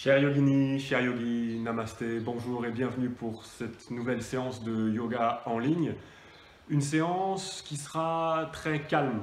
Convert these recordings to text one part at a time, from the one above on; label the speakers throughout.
Speaker 1: Chers yoginis, chers yogis, namasté, bonjour et bienvenue pour cette nouvelle séance de yoga en ligne. Une séance qui sera très calme,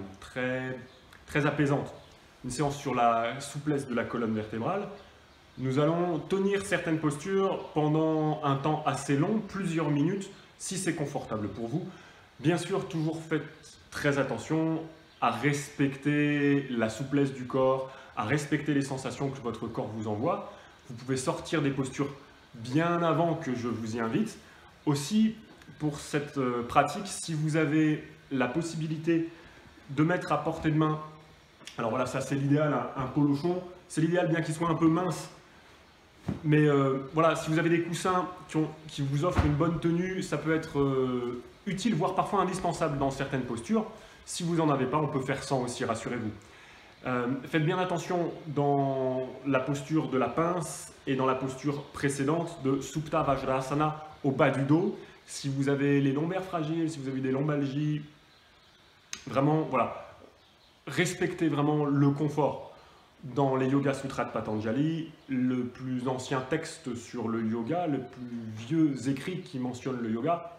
Speaker 1: très apaisante. Une séance sur la souplesse de la colonne vertébrale. Nous allons tenir certaines postures pendant un temps assez long, plusieurs minutes, si c'est confortable pour vous. Bien sûr, toujours faites très attention à respecter la souplesse du corps, à respecter les sensations que votre corps vous envoie. Vous pouvez sortir des postures bien avant que je vous y invite. Aussi, pour cette pratique, si vous avez la possibilité de mettre à portée de main, alors voilà, ça c'est l'idéal, un polochon, c'est l'idéal bien qu'il soit un peu mince, mais voilà, si vous avez des coussins qui vous offrent une bonne tenue, ça peut être utile, voire parfois indispensable dans certaines postures. Si vous n'en avez pas, on peut faire sans aussi, rassurez-vous. Faites bien attention dans la posture de la pince et dans la posture précédente de Supta Vajrasana au bas du dos. Si vous avez les lombaires fragiles, si vous avez des lombalgies, vraiment, voilà, respectez vraiment le confort. Dans les Yoga Sutras de Patanjali, le plus ancien texte sur le yoga, le plus vieux écrit qui mentionne le yoga,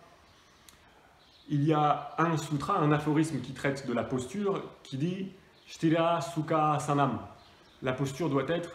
Speaker 1: il y a un sutra, un aphorisme qui traite de la posture, qui dit Sthira Sukha Sanam. La posture doit être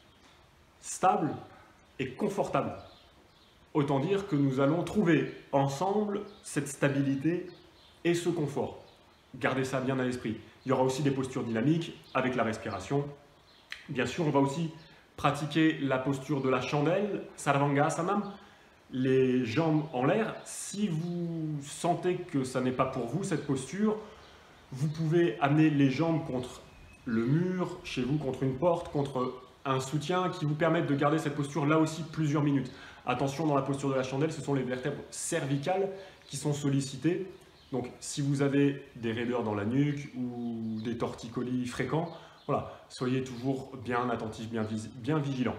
Speaker 1: stable et confortable. Autant dire que nous allons trouver ensemble cette stabilité et ce confort. Gardez ça bien à l'esprit. Il y aura aussi des postures dynamiques avec la respiration. Bien sûr, on va aussi pratiquer la posture de la chandelle, Sarvangasanam, les jambes en l'air. Si vous sentez que ça n'est pas pour vous cette posture, vous pouvez amener les jambes contre le mur, chez vous, contre une porte, contre un soutien qui vous permettent de garder cette posture là aussi plusieurs minutes. Attention, dans la posture de la chandelle, ce sont les vertèbres cervicales qui sont sollicitées. Donc si vous avez des raideurs dans la nuque ou des torticolis fréquents, voilà, soyez toujours bien attentifs, bien vigilants.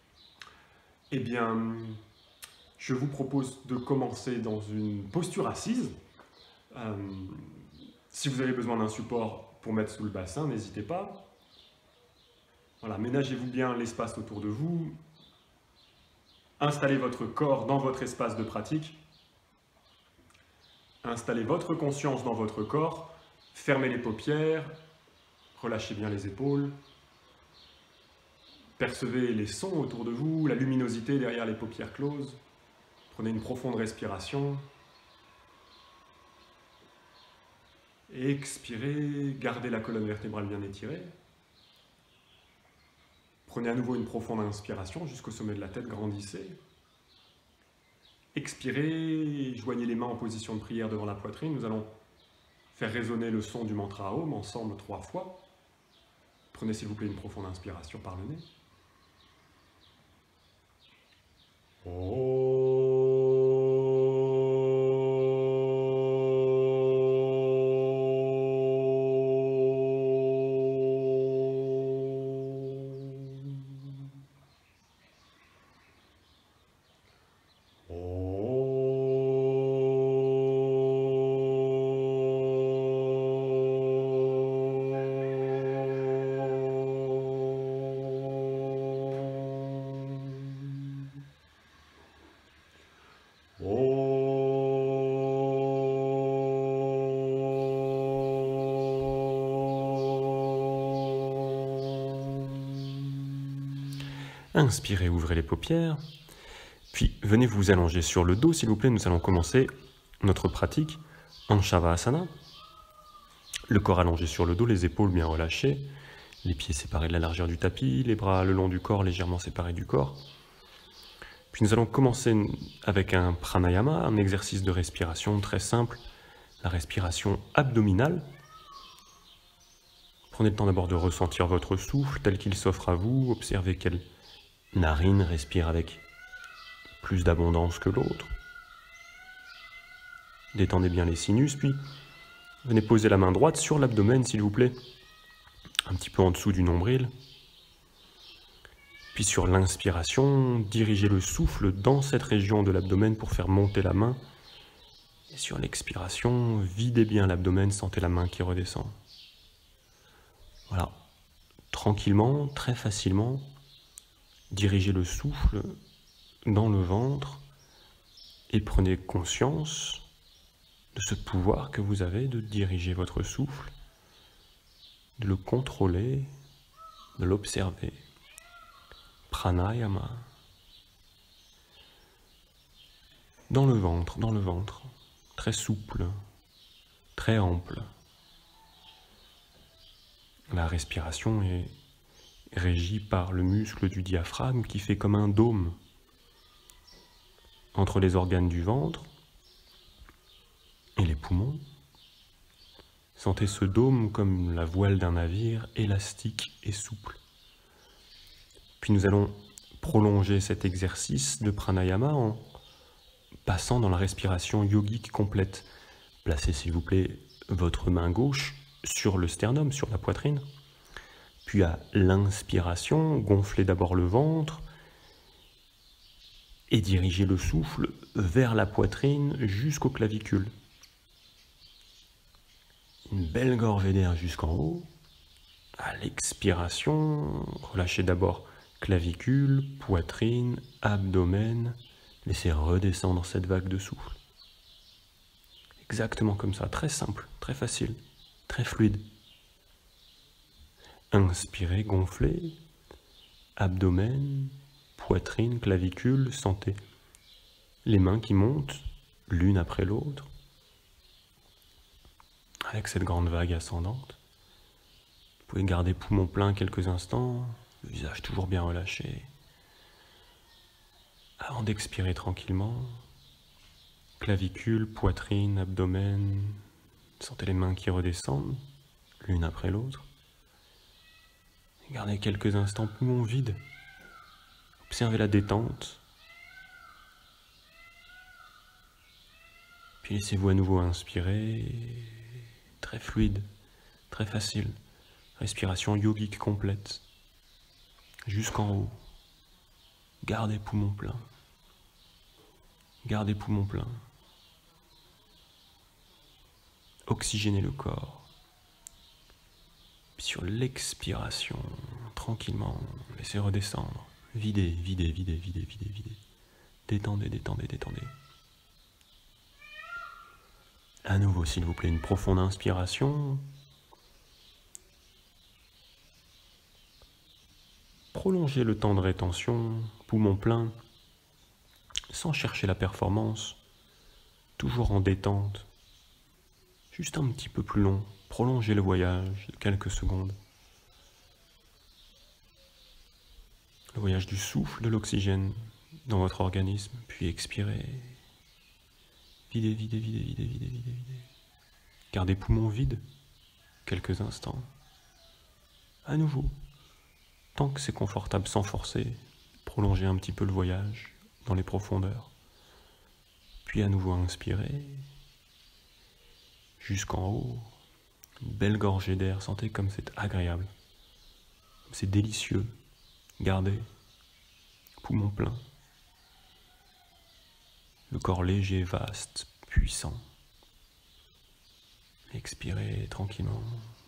Speaker 1: Eh bien, je vous propose de commencer dans une posture assise. Si vous avez besoin d'un support pour mettre sous le bassin, n'hésitez pas. Voilà, ménagez-vous bien l'espace autour de vous. Installez votre corps dans votre espace de pratique. Installez votre conscience dans votre corps. Fermez les paupières. Relâchez bien les épaules. Percevez les sons autour de vous, la luminosité derrière les paupières closes. Prenez une profonde respiration. Expirez, gardez la colonne vertébrale bien étirée. Prenez à nouveau une profonde inspiration jusqu'au sommet de la tête, grandissez. Expirez, joignez les mains en position de prière devant la poitrine. Nous allons faire résonner le son du mantra Om ensemble 3 fois. Prenez s'il vous plaît une profonde inspiration par le nez. Om. Inspirez, ouvrez les paupières, puis venez vous allonger sur le dos, s'il vous plaît. Nous allons commencer notre pratique en Shavasana. Le corps allongé sur le dos, les épaules bien relâchées, les pieds séparés de la largeur du tapis, les bras le long du corps, légèrement séparés du corps. Puis nous allons commencer avec un pranayama, un exercice de respiration très simple, la respiration abdominale. Prenez le temps d'abord de ressentir votre souffle tel qu'il s'offre à vous, observez quelle narine respire avec plus d'abondance que l'autre. Détendez bien les sinus, puis venez poser la main droite sur l'abdomen, s'il vous plaît, un petit peu en dessous du nombril. Puis sur l'inspiration, dirigez le souffle dans cette région de l'abdomen pour faire monter la main. Et sur l'expiration, videz bien l'abdomen, sentez la main qui redescend. Voilà, tranquillement, très facilement. dirigez le souffle dans le ventre et prenez conscience de ce pouvoir que vous avez de diriger votre souffle, de le contrôler, de l'observer. Pranayama. Dans le ventre, très souple, très ample. La respiration est régie par le muscle du diaphragme qui fait comme un dôme entre les organes du ventre et les poumons. Sentez ce dôme comme la voile d'un navire, élastique et souple. Puis nous allons prolonger cet exercice de pranayama en passant dans la respiration yogique complète. Placez s'il vous plaît votre main gauche sur le sternum, sur la poitrine. Puis à l'inspiration, gonflez d'abord le ventre et dirigez le souffle vers la poitrine jusqu'aux clavicules. Une belle gorgée d'air jusqu'en haut. À l'expiration, relâchez d'abord clavicules, poitrine, abdomen. Laissez redescendre cette vague de souffle. Exactement comme ça, très simple, très facile, très fluide. Inspirez, gonflez, abdomen, poitrine, clavicule, sentez les mains qui montent l'une après l'autre, avec cette grande vague ascendante. Vous pouvez garder poumon plein quelques instants, le visage toujours bien relâché. Avant d'expirer tranquillement, clavicule, poitrine, abdomen, sentez les mains qui redescendent l'une après l'autre. Gardez quelques instants poumons vides. Observez la détente. Puis laissez-vous à nouveau inspirer. Très fluide, très facile. Respiration yogique complète. Jusqu'en haut. Gardez poumons pleins. Gardez poumons pleins. Oxygénez le corps. Puis sur l'expiration, tranquillement, laissez redescendre. Videz, videz, videz, videz, videz, videz. Détendez, détendez, détendez. À nouveau, s'il vous plaît, une profonde inspiration. Prolongez le temps de rétention, poumon plein, sans chercher la performance, toujours en détente. Juste un petit peu plus long, prolongez le voyage de quelques secondes. Le voyage du souffle, de l'oxygène dans votre organisme, puis expirez. Videz, videz, videz, videz, videz, videz, videz. Gardez poumons vides quelques instants. À nouveau, tant que c'est confortable sans forcer, prolongez un petit peu le voyage dans les profondeurs. Puis à nouveau inspirez. Jusqu'en haut, une belle gorgée d'air, sentez comme c'est agréable, c'est délicieux. Gardez, poumon plein, le corps léger, vaste, puissant. Expirez tranquillement.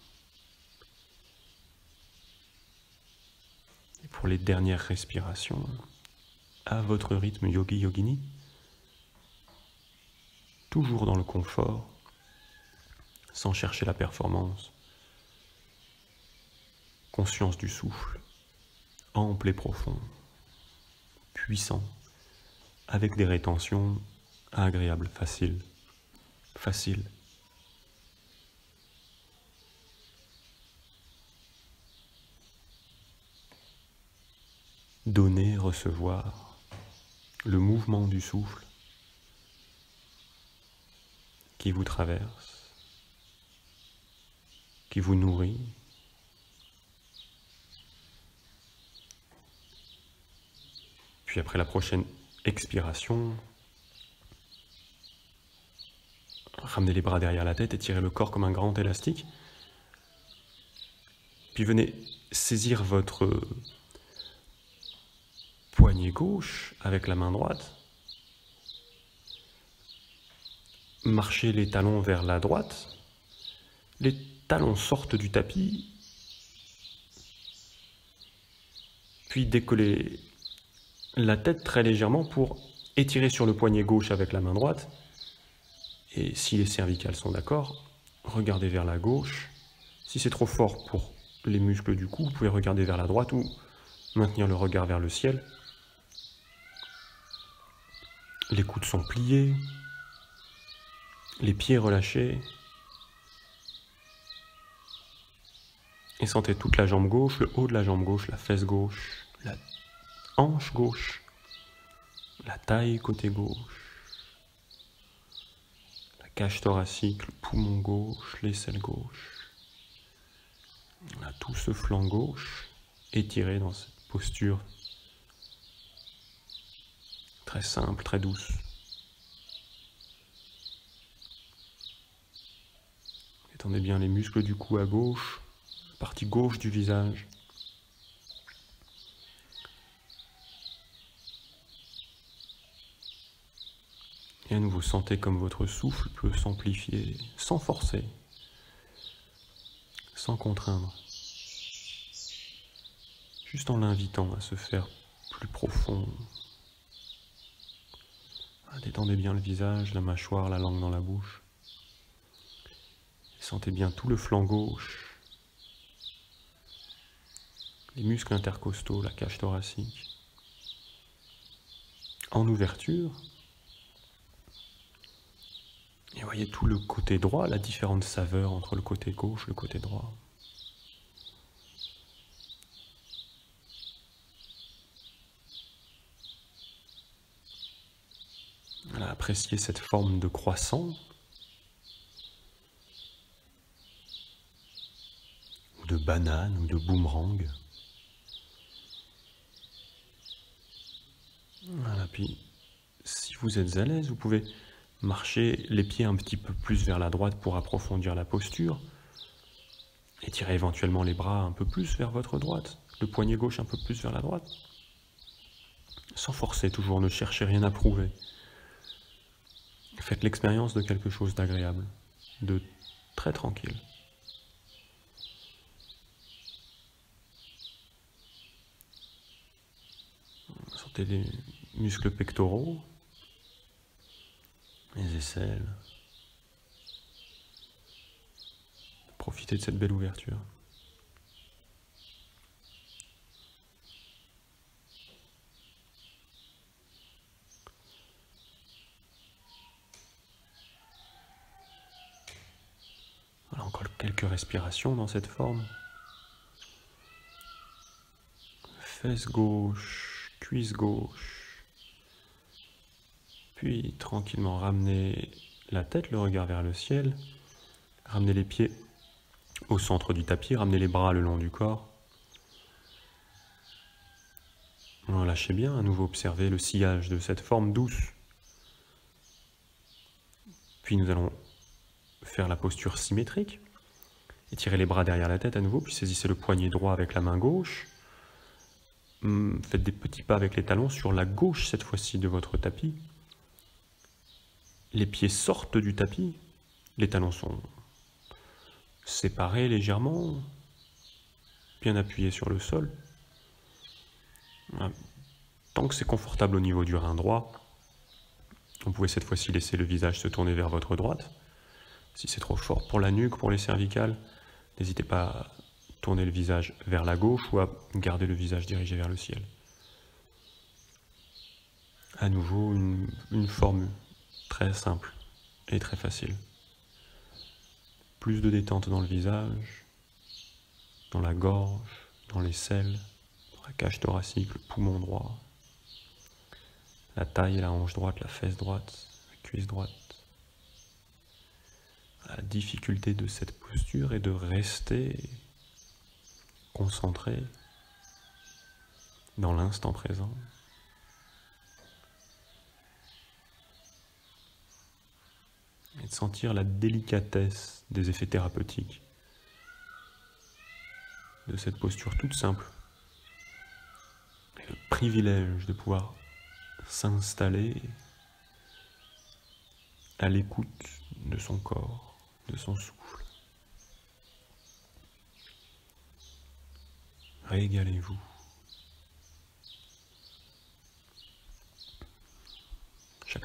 Speaker 1: Et pour les dernières respirations, à votre rythme yogi-yogini, toujours dans le confort, sans chercher la performance. Conscience du souffle, ample et profond, puissant, avec des rétentions agréables, faciles, faciles. Donner, recevoir, le mouvement du souffle qui vous traverse, qui vous nourrit. Puis après la prochaine expiration, ramenez les bras derrière la tête, étirez le corps comme un grand élastique. Puis venez saisir votre poignet gauche avec la main droite. Marchez les talons vers la droite. Les talons sortent du tapis. Puis décollez la tête très légèrement pour étirer sur le poignet gauche avec la main droite. Et si les cervicales sont d'accord, regardez vers la gauche. Si c'est trop fort pour les muscles du cou, vous pouvez regarder vers la droite ou maintenir le regard vers le ciel. Les coudes sont pliés, les pieds relâchés. Et sentez toute la jambe gauche, le haut de la jambe gauche, la fesse gauche, la hanche gauche, la taille côté gauche, la cage thoracique, le poumon gauche, l'aisselle gauche. On a tout ce flanc gauche étiré dans cette posture très simple, très douce. Étendez bien les muscles du cou à gauche, la partie gauche du visage. Et à nouveau, sentez comme votre souffle peut s'amplifier sans forcer, sans contraindre, juste en l'invitant à se faire plus profond. Détendez bien le visage, la mâchoire, la langue dans la bouche. Et sentez bien tout le flanc gauche, les muscles intercostaux, la cage thoracique. En ouverture, et voyez tout le côté droit, la différente saveur entre le côté gauche et le côté droit. Voilà, appréciez cette forme de croissant ou de banane ou de boomerang. Voilà, puis si vous êtes à l'aise, vous pouvez marcher les pieds un petit peu plus vers la droite pour approfondir la posture. Étirez éventuellement les bras un peu plus vers votre droite, le poignet gauche un peu plus vers la droite. Sans forcer toujours, ne cherchez rien à prouver. Faites l'expérience de quelque chose d'agréable, de très tranquille. Sentez les muscles pectoraux, les aisselles. Profitez de cette belle ouverture. Voilà, encore quelques respirations dans cette forme. Fesse gauche, cuisse gauche. Puis tranquillement ramenez la tête, le regard vers le ciel. Ramenez les pieds au centre du tapis, ramenez les bras le long du corps. Lâchez bien, à nouveau observez le sillage de cette forme douce. Puis nous allons faire la posture symétrique. Étirez les bras derrière la tête à nouveau, puis saisissez le poignet droit avec la main gauche. Faites des petits pas avec les talons sur la gauche cette fois-ci de votre tapis. Les pieds sortent du tapis, les talons sont séparés légèrement, bien appuyés sur le sol. Tant que c'est confortable au niveau du rein droit, vous pouvez cette fois-ci laisser le visage se tourner vers votre droite. Si c'est trop fort pour la nuque, pour les cervicales, n'hésitez pas à tourner le visage vers la gauche ou à garder le visage dirigé vers le ciel. À nouveau, une forme très simple et très facile. Plus de détente dans le visage, dans la gorge, dans l'aisselle, dans la cage thoracique, le poumon droit, la taille et la hanche droite, la fesse droite, la cuisse droite. La difficulté de cette posture est de rester concentré dans l'instant présent. Et de sentir la délicatesse des effets thérapeutiques de cette posture toute simple. Et le privilège de pouvoir s'installer à l'écoute de son corps, de son souffle. Régalez-vous.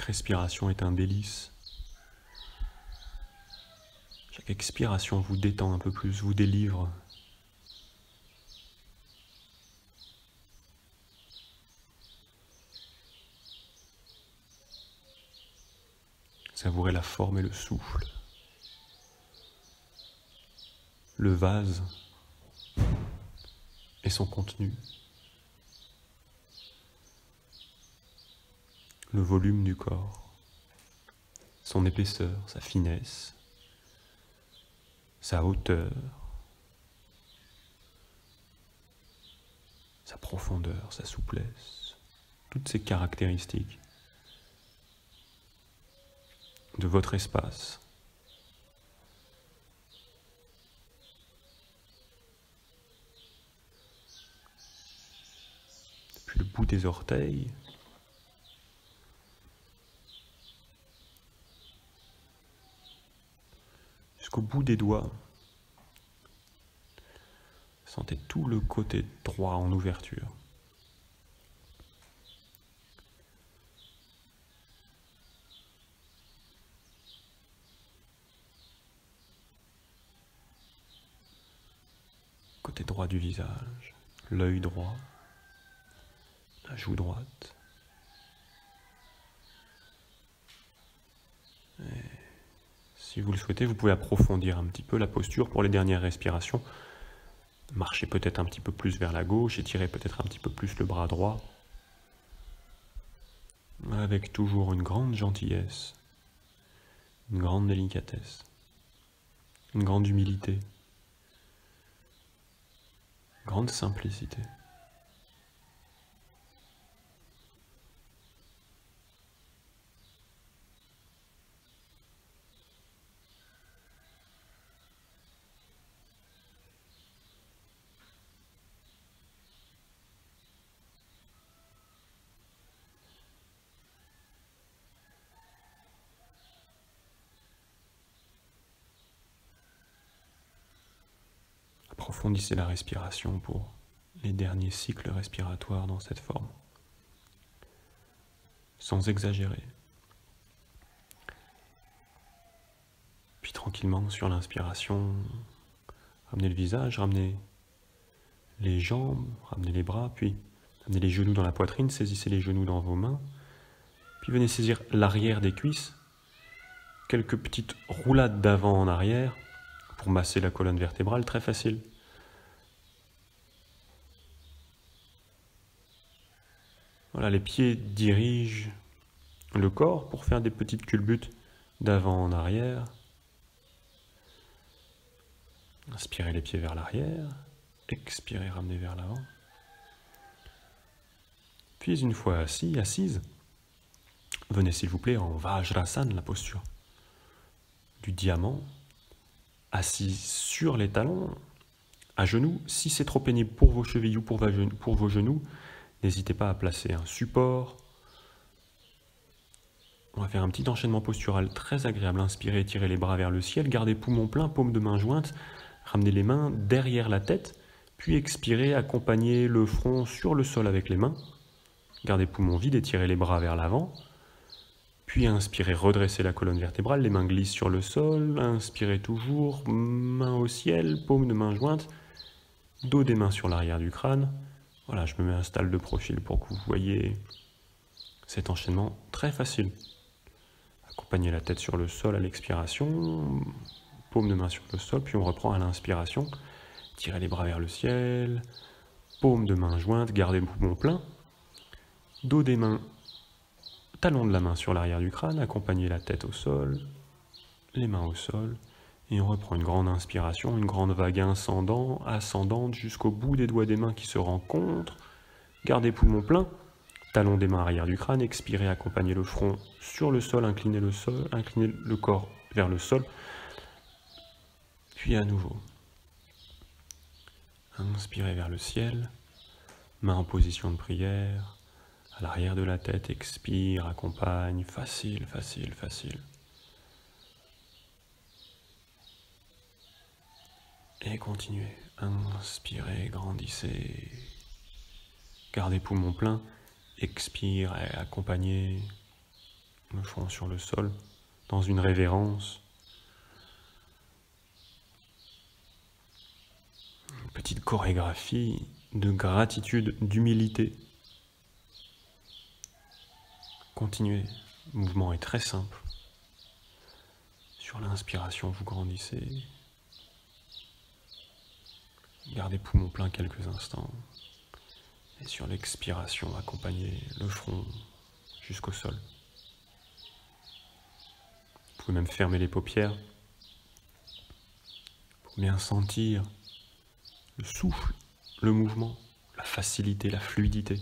Speaker 1: respiration est un délice. Chaque expiration vous détend un peu plus, vous délivre. Savourez la forme et le souffle. Le vase et son contenu. Le volume du corps. Son épaisseur, sa finesse. Sa hauteur. Sa profondeur, sa souplesse. Toutes ces caractéristiques de votre espace. Depuis le bout des orteils, jusqu'au bout des doigts. Sentez tout le côté droit en ouverture. Côté droit du visage, l'œil droit, la joue droite. Et si vous le souhaitez, vous pouvez approfondir un petit peu la posture pour les dernières respirations. Marchez peut-être un petit peu plus vers la gauche, étirez peut-être un petit peu plus le bras droit. Avec toujours une grande gentillesse, une grande délicatesse, une grande humilité. Grande simplicité. Approfondissez la respiration pour les derniers cycles respiratoires dans cette forme, sans exagérer. Puis tranquillement sur l'inspiration, ramenez le visage, ramenez les jambes, ramenez les bras, puis amenez les genoux dans la poitrine, saisissez les genoux dans vos mains, puis venez saisir l'arrière des cuisses, quelques petites roulades d'avant en arrière pour masser la colonne vertébrale, très facile. Voilà, les pieds dirigent le corps pour faire des petites culbutes d'avant en arrière. Inspirez les pieds vers l'arrière, expirez, ramenez vers l'avant. Puis une fois assis, assise, venez s'il vous plaît en Vajrasana, la posture du diamant, assis sur les talons, à genoux. Si c'est trop pénible pour vos chevilles ou pour vos genoux, n'hésitez pas à placer un support. On va faire un petit enchaînement postural très agréable. Inspirez, étirez les bras vers le ciel, gardez poumon plein, paume de main jointe, ramenez les mains derrière la tête, puis expirez, accompagnez le front sur le sol avec les mains. Gardez poumon vide, étirez les bras vers l'avant. Puis inspirez, redressez la colonne vertébrale, les mains glissent sur le sol. Inspirez toujours, main au ciel, paume de main jointe, dos des mains sur l'arrière du crâne. Voilà, je me mets un style de profil pour que vous voyez cet enchaînement très facile. Accompagnez la tête sur le sol à l'expiration, paume de main sur le sol, puis on reprend à l'inspiration. Tirez les bras vers le ciel, paume de main jointe, gardez le poumon plein. Dos des mains, talon de la main sur l'arrière du crâne, accompagnez la tête au sol, les mains au sol, et on reprend une grande inspiration, une grande vague ascendante jusqu'au bout des doigts des mains qui se rencontrent. Gardez poumon plein, talon des mains arrière du crâne, expirez, accompagnez le front sur le sol, inclinez le corps vers le sol, puis à nouveau. Inspirez vers le ciel, main en position de prière. À l'arrière de la tête, expire, accompagne, facile, facile, facile. Et continuez, inspirez, grandissez. Gardez poumon plein, expire et accompagnez. le front sur le sol, dans une révérence. Une petite chorégraphie de gratitude, d'humilité. Continuez, le mouvement est très simple. Sur l'inspiration, vous grandissez. Gardez poumon plein quelques instants. Et sur l'expiration, accompagnez le front jusqu'au sol. Vous pouvez même fermer les paupières pour bien sentir le souffle, le mouvement, la facilité, la fluidité.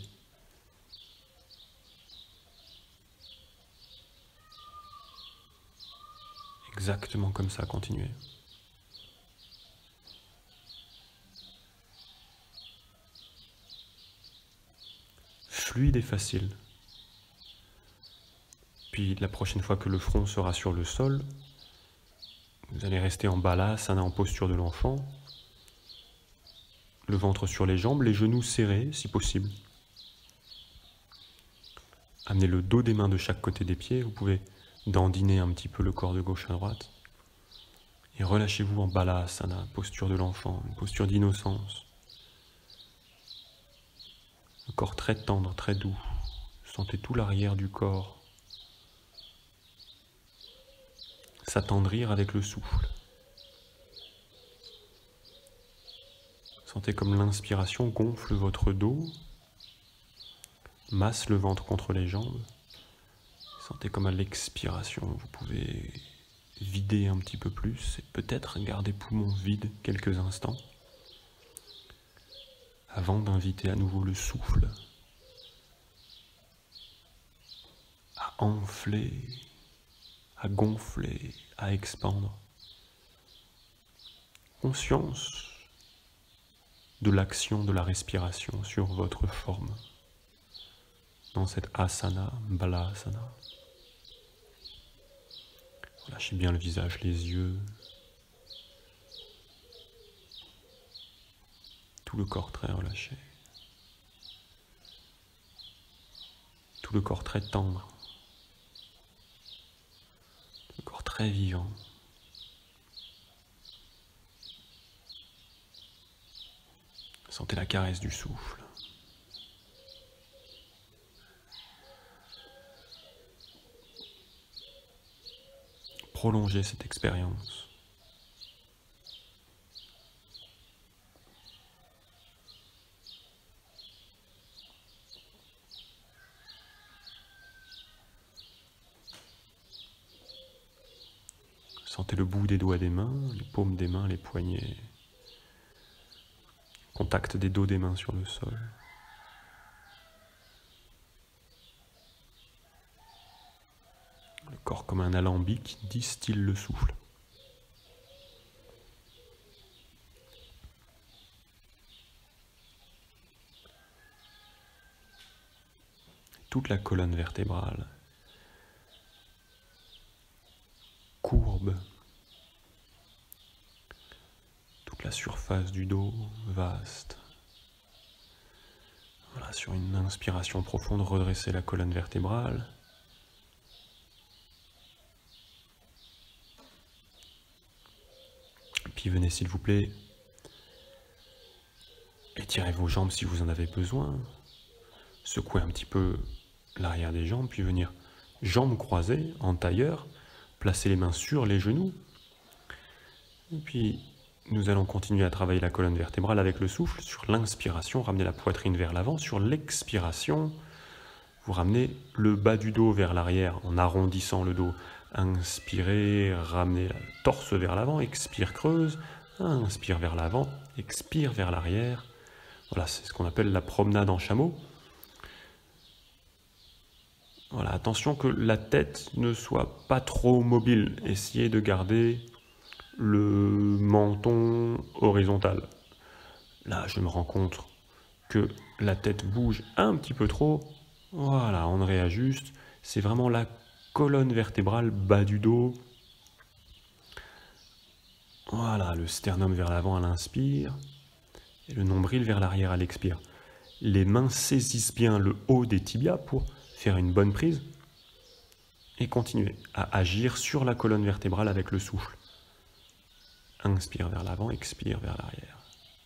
Speaker 1: Exactement comme ça, continuez. Fluide et facile. Puis la prochaine fois que le front sera sur le sol, vous allez rester en balasana, en posture de l'enfant, le ventre sur les jambes, les genoux serrés si possible. Amenez le dos des mains de chaque côté des pieds, vous pouvez dandiner un petit peu le corps de gauche à droite. Et relâchez-vous en balasana, posture de l'enfant, une posture d'innocence. Le corps très tendre, très doux. Sentez tout l'arrière du corps s'attendrir avec le souffle. Sentez comme l'inspiration gonfle votre dos, masse le ventre contre les jambes. Sentez comme à l'expiration, vous pouvez vider un petit peu plus et peut-être garder poumons vides quelques instants avant d'inviter à nouveau le souffle à enfler, à gonfler, à expandre. Conscience de l'action de la respiration sur votre forme dans cette asana, balasana. Lâchez bien le visage, les yeux, tout le corps très relâché, tout le corps très tendre, tout le corps très vivant. Sentez la caresse du souffle. Prolongez cette expérience. Sentez le bout des doigts des mains, les paumes des mains, les poignets. Contact des dos des mains sur le sol. Le corps comme un alambic distille le souffle. Toute la colonne vertébrale courbe. Toute la surface du dos vaste. Voilà, sur une inspiration profonde, redressez la colonne vertébrale. Puis venez s'il vous plaît, étirez vos jambes si vous en avez besoin. Secouez un petit peu l'arrière des jambes, puis venir jambes croisées en tailleur, placer les mains sur les genoux. Et puis nous allons continuer à travailler la colonne vertébrale avec le souffle. Sur l'inspiration, ramenez la poitrine vers l'avant. Sur l'expiration, vous ramenez le bas du dos vers l'arrière en arrondissant le dos. Inspirez, ramenez le torse vers l'avant, expire, creuse, inspire vers l'avant, expire vers l'arrière. Voilà, c'est ce qu'on appelle la promenade en chameau. Voilà, attention que la tête ne soit pas trop mobile. Essayez de garder le menton horizontal. Là, je me rends compte que la tête bouge un petit peu trop. Voilà, on réajuste. C'est vraiment la colonne vertébrale, bas du dos. Voilà, le sternum vers l'avant à l'inspire et le nombril vers l'arrière à l'expire. Les mains saisissent bien le haut des tibias pour faire une bonne prise. Et continuez à agir sur la colonne vertébrale avec le souffle. Inspire vers l'avant, expire vers l'arrière.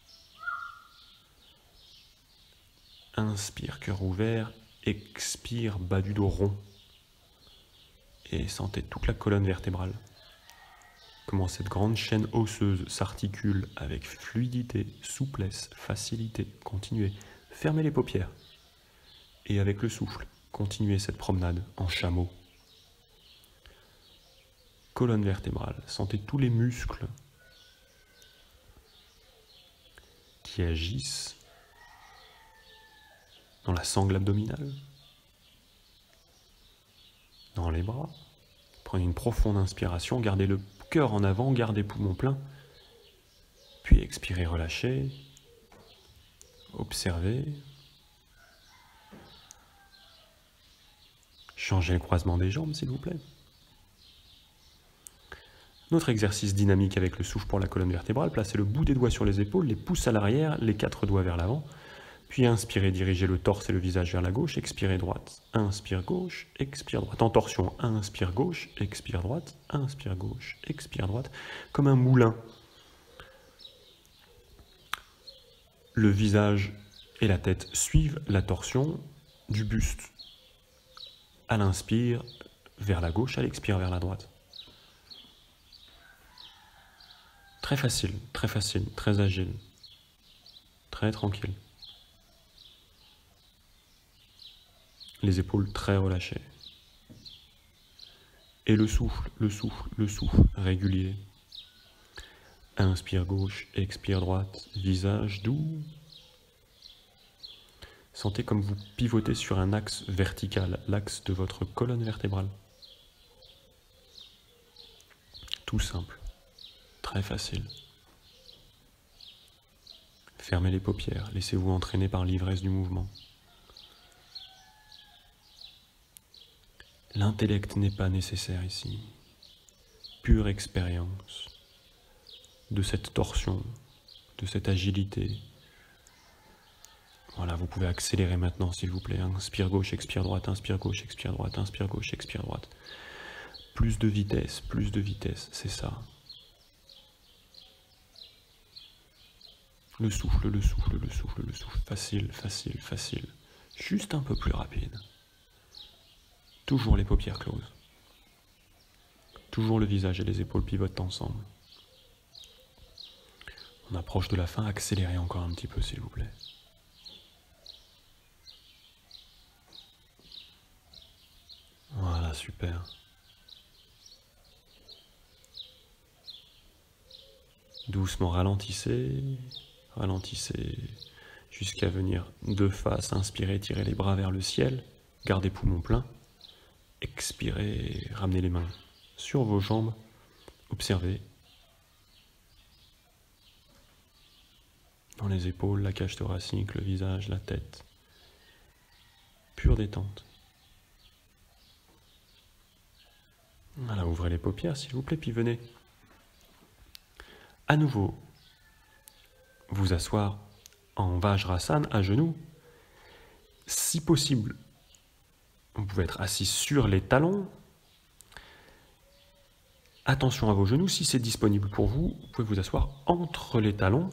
Speaker 1: Inspire, cœur ouvert, expire, bas du dos rond. Et sentez toute la colonne vertébrale. Comment cette grande chaîne osseuse s'articule avec fluidité, souplesse, facilité. Continuez, fermez les paupières. Et avec le souffle, continuez cette promenade en chameau. Colonne vertébrale, sentez tous les muscles qui agissent dans la sangle abdominale, dans les bras. Prenez une profonde inspiration, gardez le cœur en avant, gardez poumons pleins, puis expirez, relâchez, observez, changez le croisement des jambes s'il vous plaît. Notre exercice dynamique avec le souffle pour la colonne vertébrale, placez le bout des doigts sur les épaules, les pouces à l'arrière, les 4 doigts vers l'avant, puis inspirez, dirigez le torse et le visage vers la gauche, expirez droite, inspire gauche, expire droite, en torsion, inspire gauche, expire droite, inspire gauche, expire droite, comme un moulin. Le visage et la tête suivent la torsion du buste. À l'inspire, vers la gauche, à l'expire, vers la droite. Très facile, très agile, très tranquille. Les épaules très relâchées. Et le souffle, régulier. Inspire gauche, expire droite, visage doux. Sentez comme vous pivotez sur un axe vertical, l'axe de votre colonne vertébrale. Tout simple, très facile. Fermez les paupières, laissez-vous entraîner par l'ivresse du mouvement. L'intellect n'est pas nécessaire ici. Pure expérience de cette torsion, de cette agilité. Voilà, vous pouvez accélérer maintenant s'il vous plaît. Inspire gauche, expire droite, inspire gauche, expire droite, inspire gauche, expire droite. Plus de vitesse, c'est ça. Le souffle, facile. Juste un peu plus rapide. Toujours les paupières closes. Toujours le visage et les épaules pivotent ensemble. On approche de la fin, accélérez encore un petit peu s'il vous plaît. Voilà, super. Doucement ralentissez, jusqu'à venir de face, inspirez, tirez les bras vers le ciel, gardez poumons pleins, expirez, ramenez les mains sur vos jambes, observez. Dans les épaules, la cage thoracique, le visage, la tête. Pure détente. Voilà, ouvrez les paupières s'il vous plaît, puis venez à nouveau vous asseoir en Vajrasana à genoux. Si possible, vous pouvez être assis sur les talons. Attention à vos genoux, si c'est disponible pour vous, vous pouvez vous asseoir entre les talons.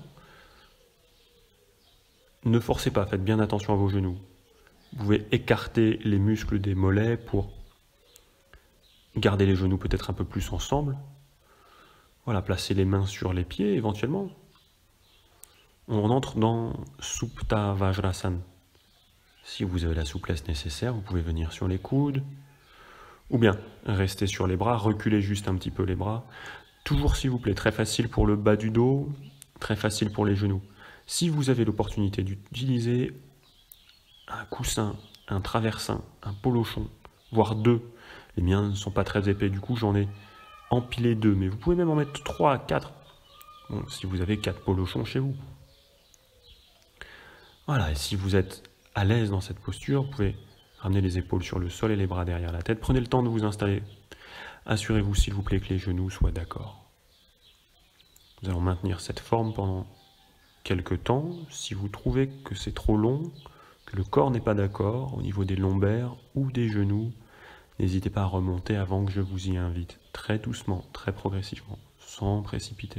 Speaker 1: Ne forcez pas, faites bien attention à vos genoux. Vous pouvez écarter les muscles des mollets pour garder les genoux peut-être un peu plus ensemble. Voilà, placez les mains sur les pieds éventuellement. On entre dans Supta Vajrasana. Si vous avez la souplesse nécessaire, vous pouvez venir sur les coudes. Ou bien rester sur les bras, reculez juste un petit peu les bras. Toujours s'il vous plaît, très facile pour le bas du dos, très facile pour les genoux. Si vous avez l'opportunité d'utiliser un coussin, un traversin, un polochon, voire deux, les miens ne sont pas très épais, du coup j'en ai empilé 2, mais vous pouvez même en mettre 3, 4, bon, si vous avez 4 polochons chez vous. Voilà, et si vous êtes à l'aise dans cette posture, vous pouvez ramener les épaules sur le sol et les bras derrière la tête. Prenez le temps de vous installer. Assurez-vous s'il vous plaît que les genoux soient d'accord. Nous allons maintenir cette forme pendant quelques temps. Si vous trouvez que c'est trop long, que le corps n'est pas d'accord au niveau des lombaires ou des genoux, N'hésitez pas à remonter avant que je vous y invite, très doucement, très progressivement, sans précipiter.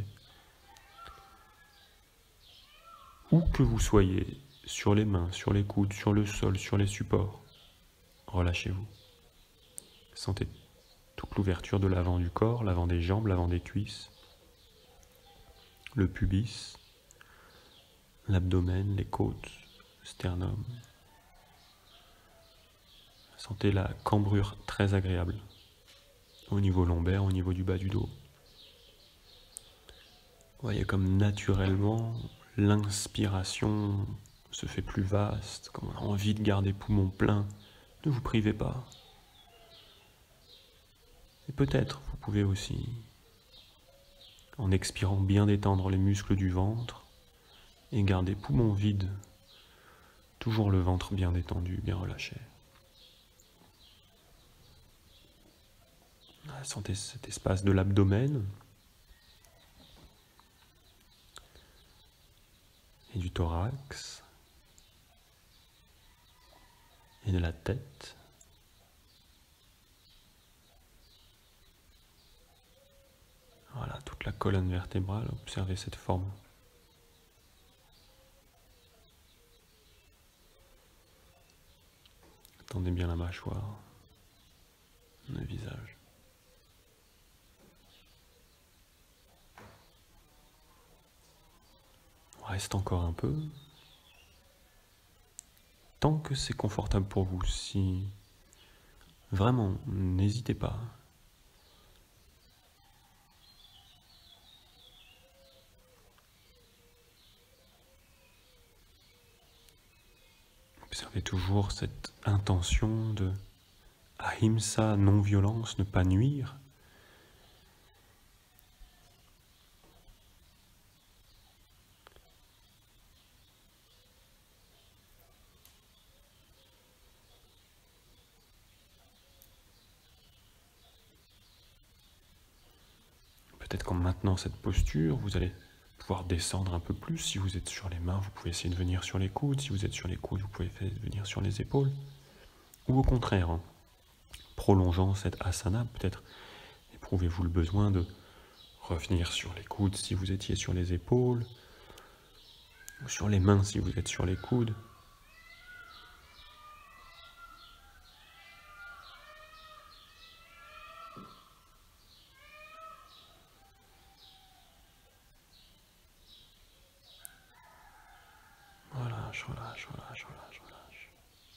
Speaker 1: Où que vous soyez, sur les mains, sur les coudes, sur le sol, sur les supports, relâchez-vous. Sentez toute l'ouverture de l'avant du corps, l'avant des jambes, l'avant des cuisses, le pubis, l'abdomen, les côtes, le sternum. Sentez la cambrure très agréable au niveau lombaire, au niveau du bas du dos. Voyez comme naturellement l'inspiration se fait plus vaste, comme on a envie de garder poumons pleins. Ne vous privez pas. Et peut-être vous pouvez aussi, en expirant, bien détendre les muscles du ventre et garder poumons vides, toujours le ventre bien détendu, bien relâché. Sentez cet espace de l'abdomen et du thorax et de la tête. Voilà, toute la colonne vertébrale, observez cette forme. Tendez bien la mâchoire, le visage. On reste encore un peu. Tant que c'est confortable pour vous, si vraiment, n'hésitez pas. Observez toujours cette intention de ahimsa, non-violence, ne pas nuire. Peut-être qu'en maintenant cette posture, vous allez pouvoir descendre un peu plus. Si vous êtes sur les mains, vous pouvez essayer de venir sur les coudes. Si vous êtes sur les coudes, vous pouvez venir sur les épaules. Ou au contraire, prolongeant cette asana, peut-être éprouvez-vous le besoin de revenir sur les coudes si vous étiez sur les épaules, ou sur les mains si vous êtes sur les coudes. Relâche, relâche, relâche, relâche, relâche.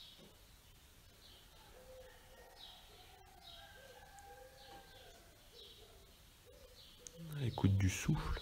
Speaker 1: Écoute du souffle.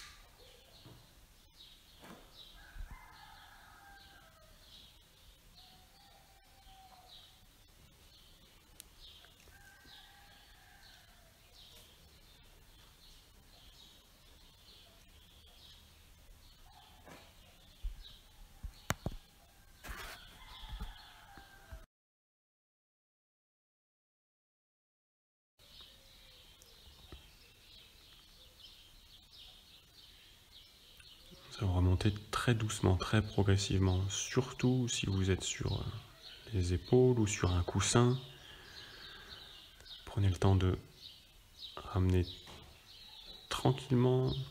Speaker 1: Vous remontez très doucement, très progressivement, surtout si vous êtes sur les épaules ou sur un coussin. Prenez le temps de ramener tranquillement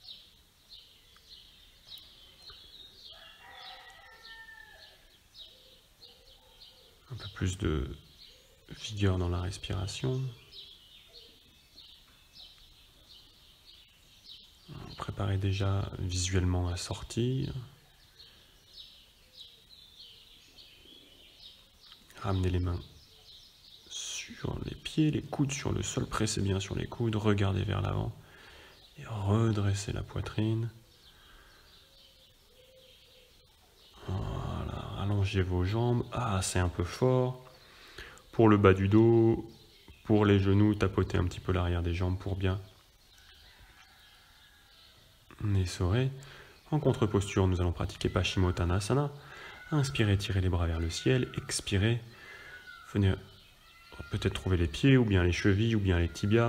Speaker 1: un peu plus de vigueur dans la respiration. Préparez déjà visuellement à sortir. Ramenez les mains sur les pieds, les coudes sur le sol, pressez bien sur les coudes, regardez vers l'avant et redressez la poitrine. Voilà, allongez vos jambes. Ah, c'est un peu fort. Pour le bas du dos, pour les genoux, tapotez un petit peu l'arrière des jambes pour bien essorer. En contre-posture, nous allons pratiquer Paschimottanasana. Inspirez, tirez les bras vers le ciel. Expirez, venez peut-être trouver les pieds, ou bien les chevilles, ou bien les tibias.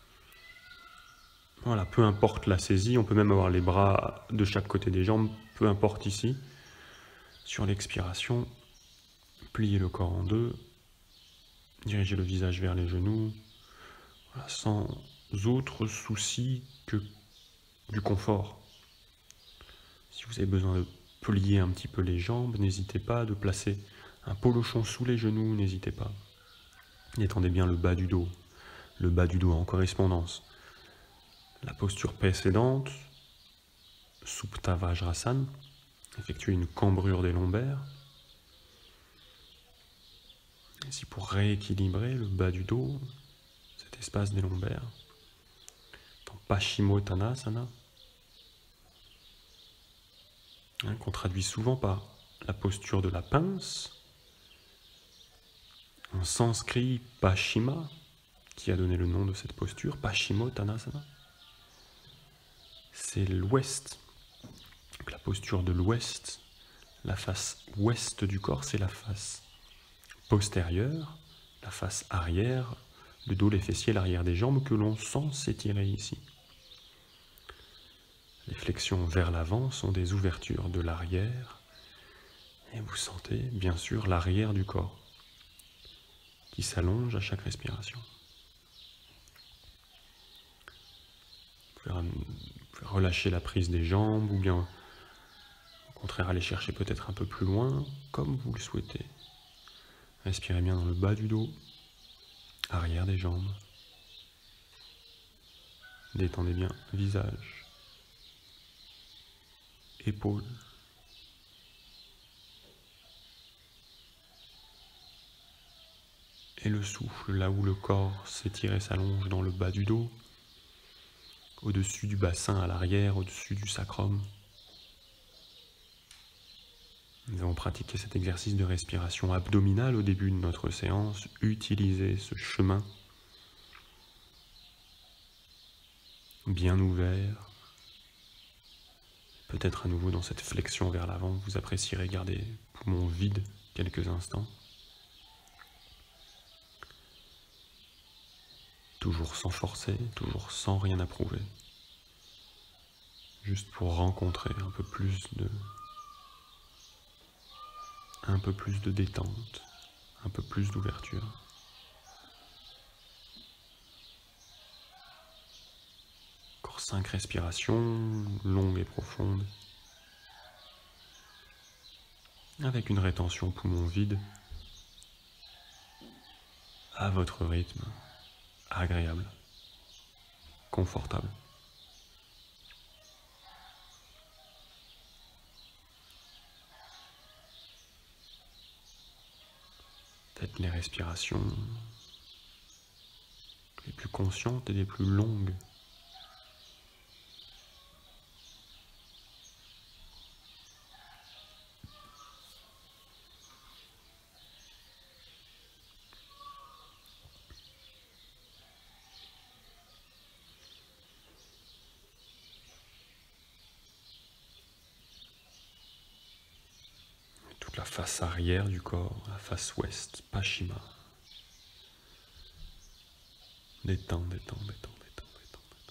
Speaker 1: Voilà, peu importe la saisie, on peut même avoir les bras de chaque côté des jambes, peu importe ici. Sur l'expiration, pliez le corps en deux Dirigez le visage vers les genoux, voilà, sans autre souci que du confort. Si vous avez besoin de plier un petit peu les jambes, n'hésitez pas, de placer un polochon sous les genoux, n'hésitez pas. Détendez bien le bas du dos en correspondance. La posture précédente, Supta Vajrasana, effectuez une cambrure des lombaires. Ici pour rééquilibrer le bas du dos, cet espace des lombaires, dans Paschimottanasana, qu'on traduit souvent par la posture de la pince. En sanskrit, Paschima, qui a donné le nom de cette posture, Paschimottanasana, c'est l'ouest. Donc la posture de l'ouest, la face ouest du corps, c'est la face postérieure, la face arrière, le dos, les fessiers, l'arrière des jambes que l'on sent s'étirer ici. Les flexions vers l'avant sont des ouvertures de l'arrière et vous sentez bien sûr l'arrière du corps qui s'allonge à chaque respiration. Vous pouvez relâcher la prise des jambes ou bien au contraire aller chercher peut-être un peu plus loin comme vous le souhaitez. Respirez bien dans le bas du dos, arrière des jambes. Détendez bien visage, épaules. Et le souffle, là où le corps s'étire et s'allonge dans le bas du dos, au-dessus du bassin à l'arrière, au-dessus du sacrum. Nous avons pratiqué cet exercice de respiration abdominale au début de notre séance. Utilisez ce chemin bien ouvert. Peut-être à nouveau dans cette flexion vers l'avant, vous apprécierez garder les poumons vides quelques instants. Toujours sans forcer, toujours sans rien approuver. Juste pour rencontrer un peu plus de détente, un peu plus d'ouverture. Encore 5 respirations, longues et profondes. Avec une rétention poumon vide, à votre rythme, agréable, confortable. Peut-être les respirations les plus conscientes et les plus longues. Toute la face arrière du corps, la face ouest, Paschima. Détends, détends, détends, détends, détends, détends.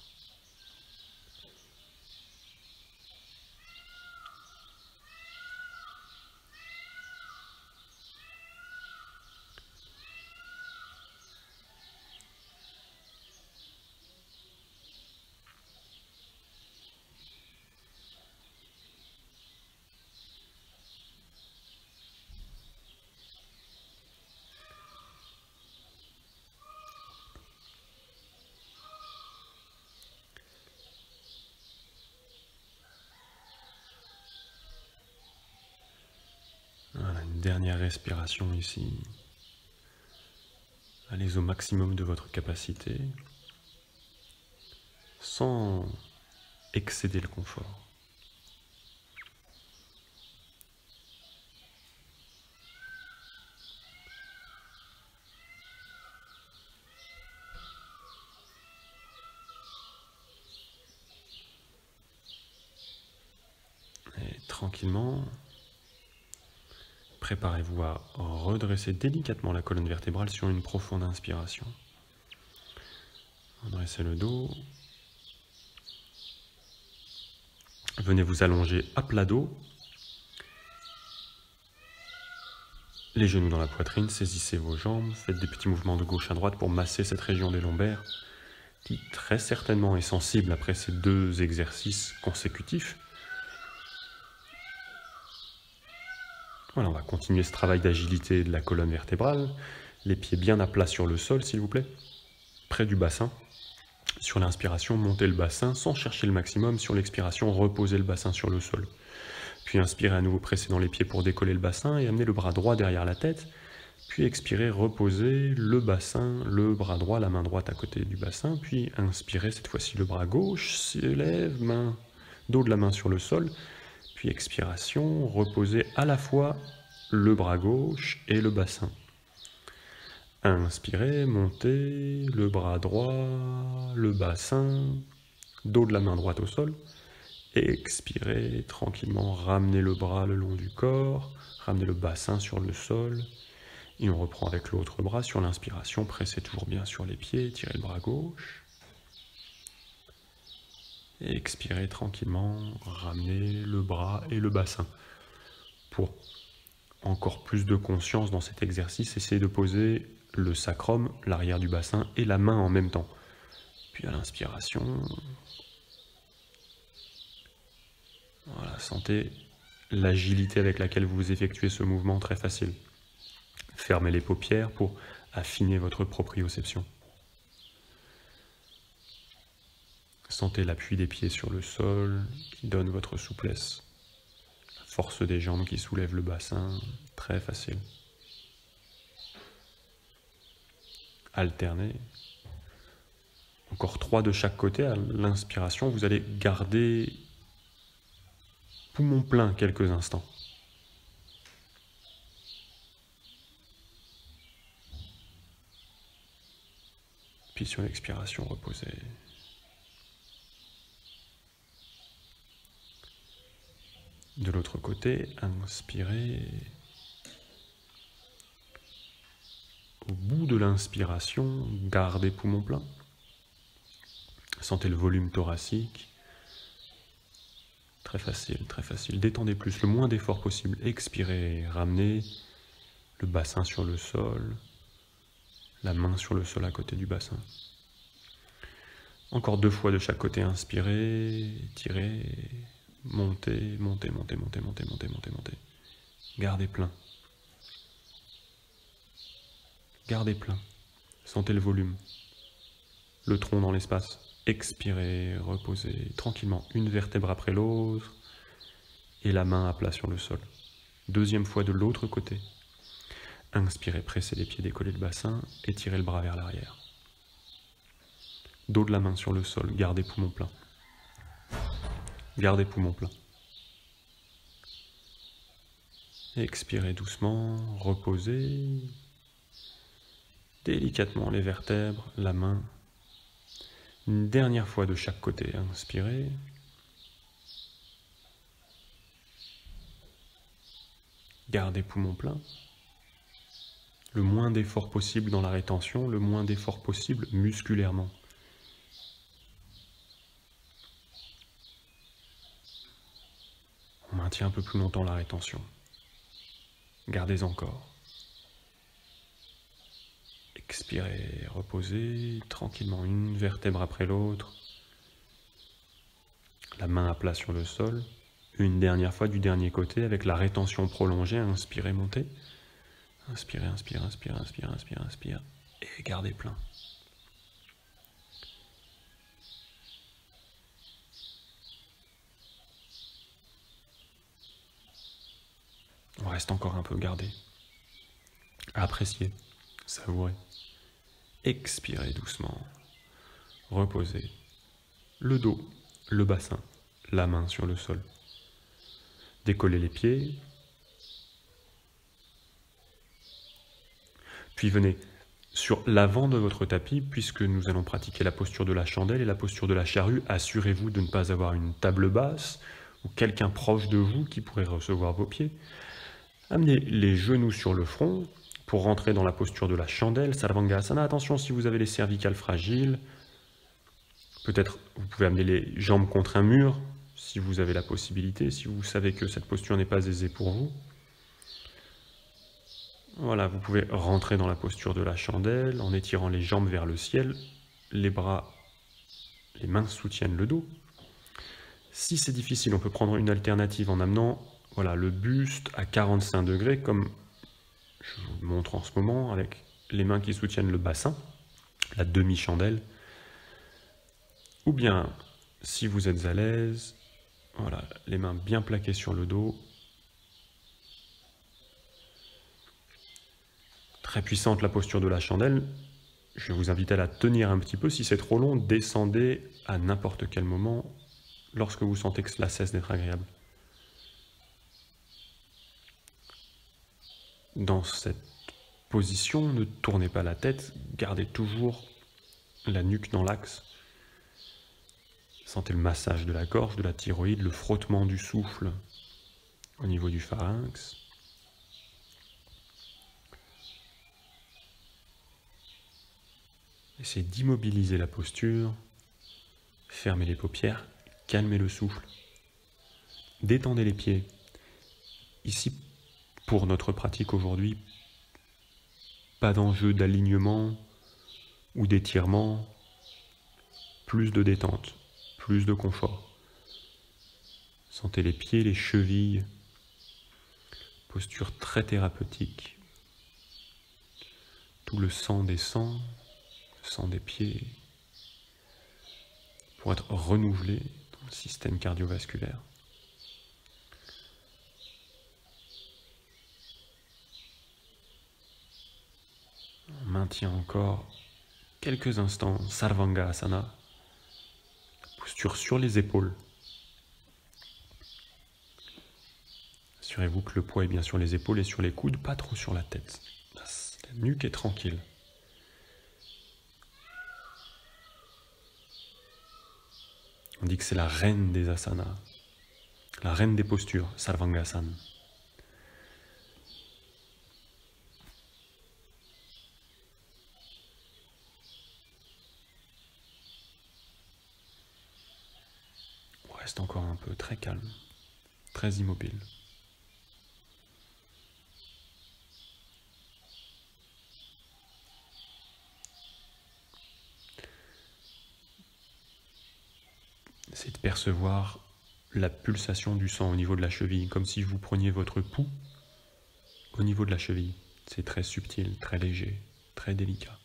Speaker 1: Voilà, une dernière respiration ici. Allez au maximum de votre capacité, sans excéder le confort. Et tranquillement, préparez-vous à redresser délicatement la colonne vertébrale sur une profonde inspiration. Redressez le dos. Venez vous allonger à plat dos. Les genoux dans la poitrine, saisissez vos jambes, faites des petits mouvements de gauche à droite pour masser cette région des lombaires qui très certainement est sensible après ces 2 exercices consécutifs. Voilà, on va continuer ce travail d'agilité de la colonne vertébrale. Les pieds bien à plat sur le sol, s'il vous plaît, près du bassin. Sur l'inspiration, montez le bassin sans chercher le maximum. Sur l'expiration, reposez le bassin sur le sol. Puis inspirez à nouveau, pressez dans les pieds pour décoller le bassin et amenez le bras droit derrière la tête. Puis expirez, reposez le bassin, le bras droit, la main droite à côté du bassin. Puis inspirez, cette fois-ci le bras gauche s'élève, dos de la main sur le sol. Puis expiration, reposez à la fois le bras gauche et le bassin. Inspirez, montez le bras droit, le bassin, dos de la main droite au sol. Expirez tranquillement, ramenez le bras le long du corps, ramenez le bassin sur le sol. Et on reprend avec l'autre bras sur l'inspiration, pressez toujours bien sur les pieds, tirez le bras gauche. Et expirez tranquillement, ramenez le bras et le bassin. Pour encore plus de conscience dans cet exercice, essayez de poser le sacrum, l'arrière du bassin et la main en même temps. Puis à l'inspiration, voilà, sentez l'agilité avec laquelle vous effectuez ce mouvement très facile. Fermez les paupières pour affiner votre proprioception. Sentez l'appui des pieds sur le sol qui donne votre souplesse. La force des jambes qui soulève le bassin, très facile. Alternez. Encore 3 de chaque côté. À l'inspiration, vous allez garder poumon plein quelques instants. Puis sur l'expiration, reposez. De l'autre côté, inspirez. Au bout de l'inspiration, gardez poumon plein. Sentez le volume thoracique. Très facile, très facile. Détendez plus, le moins d'effort possible. Expirez, ramenez le bassin sur le sol, la main sur le sol à côté du bassin. Encore 2 fois de chaque côté, inspirez, tirez, montez, montez, montez, montez, montez, montez, montez, montez. Gardez plein. Gardez plein. Sentez le volume. Le tronc dans l'espace. Expirez, reposez tranquillement, une vertèbre après l'autre, et la main à plat sur le sol. 2e fois de l'autre côté. Inspirez, pressez les pieds, décollez le bassin, et tirez le bras vers l'arrière. Dos de la main sur le sol, gardez poumon plein. Gardez poumon plein. Expirez doucement, reposez. Délicatement les vertèbres, la main. Une dernière fois de chaque côté, inspirez. Gardez poumon plein. Le moins d'effort possible dans la rétention, le moins d'effort possible musculairement. On maintient un peu plus longtemps la rétention. Gardez encore. Expirez, reposez tranquillement, une vertèbre après l'autre. La main à plat sur le sol. Une dernière fois du dernier côté avec la rétention prolongée. Inspirez, montez. Inspirez, inspire, inspire, inspire, inspire, inspire. Et gardez plein. On reste encore un peu, gardez. Appréciez, savourez. Expirez doucement. Reposez. Le dos, le bassin, la main sur le sol. Décollez les pieds. Puis venez sur l'avant de votre tapis, puisque nous allons pratiquer la posture de la chandelle et la posture de la charrue. Assurez-vous de ne pas avoir une table basse ou quelqu'un proche de vous qui pourrait recevoir vos pieds. Amenez les genoux sur le front pour rentrer dans la posture de la chandelle, Sarvangasana. Attention si vous avez les cervicales fragiles. Peut-être vous pouvez amener les jambes contre un mur si vous avez la possibilité, si vous savez que cette posture n'est pas aisée pour vous. Voilà, vous pouvez rentrer dans la posture de la chandelle en étirant les jambes vers le ciel, les bras, les mains soutiennent le dos. Si c'est difficile, on peut prendre une alternative en amenant voilà, le buste à 45 degrés, comme je vous montre en ce moment, avec les mains qui soutiennent le bassin, la demi-chandelle. Ou bien, si vous êtes à l'aise, voilà, les mains bien plaquées sur le dos. Très puissante la posture de la chandelle. Je vais vous inviter à la tenir un petit peu. Si c'est trop long, descendez à n'importe quel moment lorsque vous sentez que cela cesse d'être agréable. Dans cette position, ne tournez pas la tête, gardez toujours la nuque dans l'axe. Sentez le massage de la gorge, de la thyroïde, le frottement du souffle au niveau du pharynx. Essayez d'immobiliser la posture, fermez les paupières, calmez le souffle, détendez les pieds. Ici, pour notre pratique aujourd'hui, pas d'enjeu d'alignement ou d'étirement, plus de détente, plus de confort. Sentez les pieds, les chevilles, posture très thérapeutique. Tout le sang descend, le sang des pieds, pour être renouvelé dans le système cardiovasculaire. On maintient encore quelques instants Sarvangasana, posture sur les épaules. Assurez-vous que le poids est bien sur les épaules et sur les coudes, pas trop sur la tête. La nuque est tranquille. On dit que c'est la reine des asanas, la reine des postures, Sarvangasana. On reste encore un peu très calme, très immobile. Essayez de percevoir la pulsation du sang au niveau de la cheville, comme si vous preniez votre pouls au niveau de la cheville. C'est très subtil, très léger, très délicat.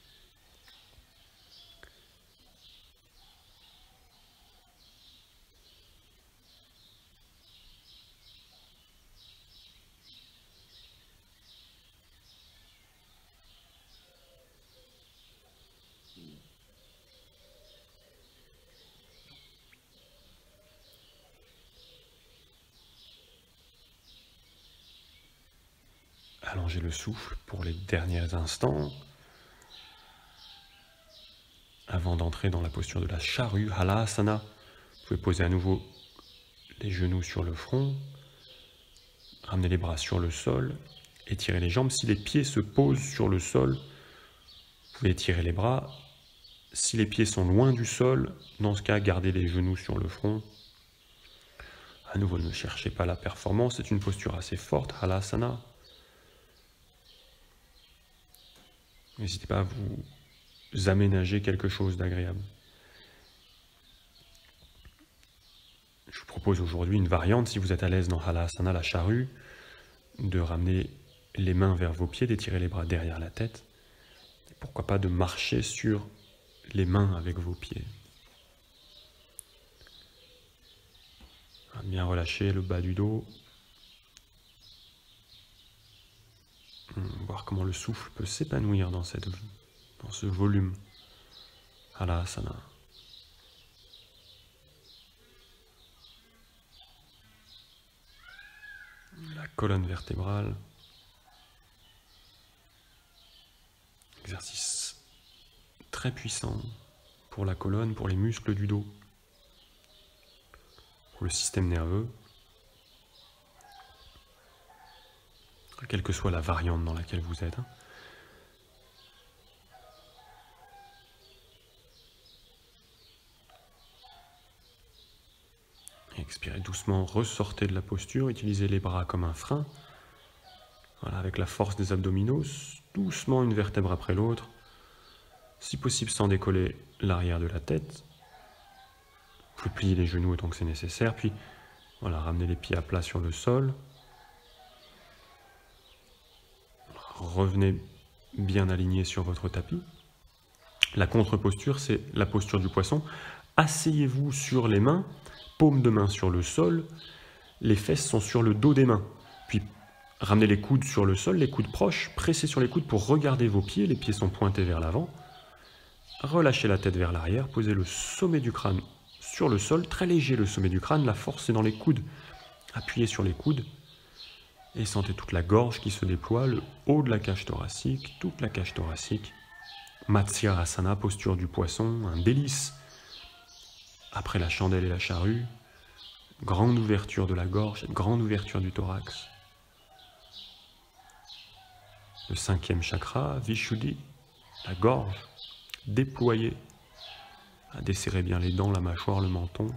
Speaker 1: Allongez le souffle pour les derniers instants avant d'entrer dans la posture de la charrue, Halasana. Vous pouvez poser à nouveau les genoux sur le front, ramener les bras sur le sol, étirer les jambes. Si les pieds se posent sur le sol, vous pouvez étirer les bras. Si les pieds sont loin du sol, dans ce cas, gardez les genoux sur le front. À nouveau, ne cherchez pas la performance, c'est une posture assez forte, Halasana. N'hésitez pas à vous aménager quelque chose d'agréable. Je vous propose aujourd'hui une variante, si vous êtes à l'aise dans Halasana, la charrue, de ramener les mains vers vos pieds, d'étirer les bras derrière la tête. Et pourquoi pas de marcher sur les mains avec vos pieds. Bien relâcher le bas du dos. Voir comment le souffle peut s'épanouir dans ce volume. Halasana. La colonne vertébrale. Exercice très puissant pour la colonne, pour les muscles du dos, pour le système nerveux. Quelle que soit la variante dans laquelle vous êtes. Expirez doucement, ressortez de la posture, utilisez les bras comme un frein. Voilà, avec la force des abdominaux, doucement une vertèbre après l'autre. Si possible sans décoller l'arrière de la tête. Vous pouvez plier les genoux autant que c'est nécessaire. Puis voilà, ramenez les pieds à plat sur le sol. Revenez bien aligné sur votre tapis. La contre-posture, c'est la posture du poisson. Asseyez-vous sur les mains, paume de main sur le sol. Les fesses sont sur le dos des mains. Puis ramenez les coudes sur le sol, les coudes proches, pressez sur les coudes pour regarder vos pieds. Les pieds sont pointés vers l'avant. Relâchez la tête vers l'arrière, posez le sommet du crâne sur le sol, très léger le sommet du crâne, la force est dans les coudes. Appuyez sur les coudes et sentez toute la gorge qui se déploie, le haut de la cage thoracique, toute la cage thoracique. Matsyasana, posture du poisson, un délice. Après la chandelle et la charrue, grande ouverture de la gorge, grande ouverture du thorax. Le 5e chakra, Vishuddhi, la gorge, déployée. Desserrez bien les dents, la mâchoire, le menton.